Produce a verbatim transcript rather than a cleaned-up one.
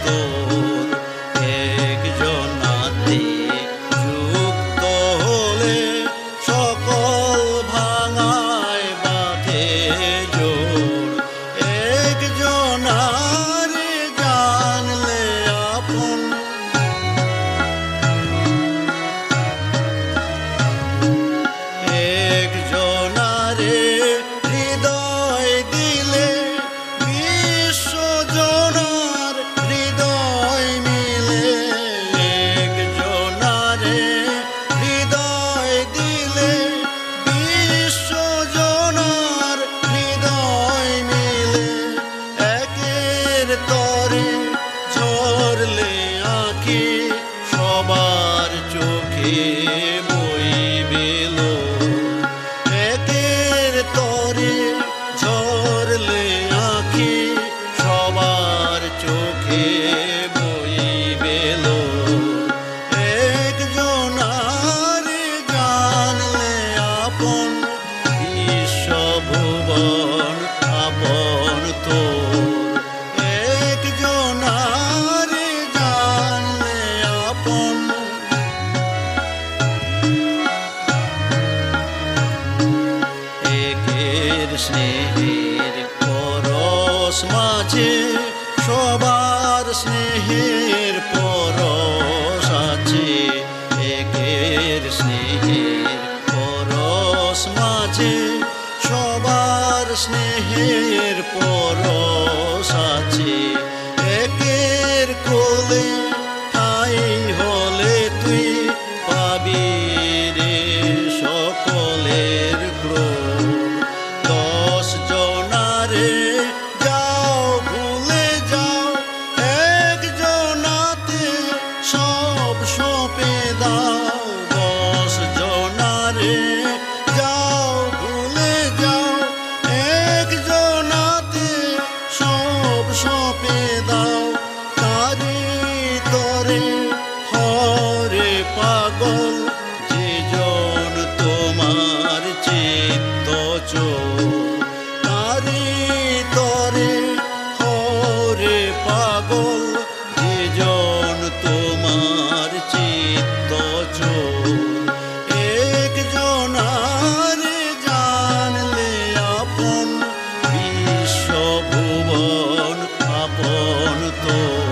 তোর একজনাতে যুক্ত হলে সকল ভাঙায় বাঁধে জোর একজনারে জানলে আপন একজনারে হৃদয় দিলে বিশ্বজনার হৃদয় মিলে একজনারে হৃদয় দিলে বিশ্বজনার হৃদয় মিলে একের তরে ঝরলে আঁখি সবার চোখে বইবে একের তরে ঝরলে আঁখি সবার চোখে বইবে একজনারে জানলে আপন বিশ্বভুবন আপন তোর একজনারে জানলে আপন একের স্নেহের পরশ মাঝে সবার স্নেহের পরশ আছে একের স্নেহের পরশ মাঝে সবার স্নেহের পরশ আছে একের কোলে ঠাই হলে তুই পাবি রে সকলের ক্রোধ দশ জনারে যাও ভুলে যাও একজনাতে সব সঁপে দাও দশ জনারে যাও ভুলে যাও একজনাতে সব সঁপে দাও তারি তরে হরে পাগল যে জন তোমার চিত্ত চোর তারি তরে হরে পাগল যে জন তোমার চিত্ত চোর একজনারে জানলে আপন বিশ্বভুবন আপন তোর।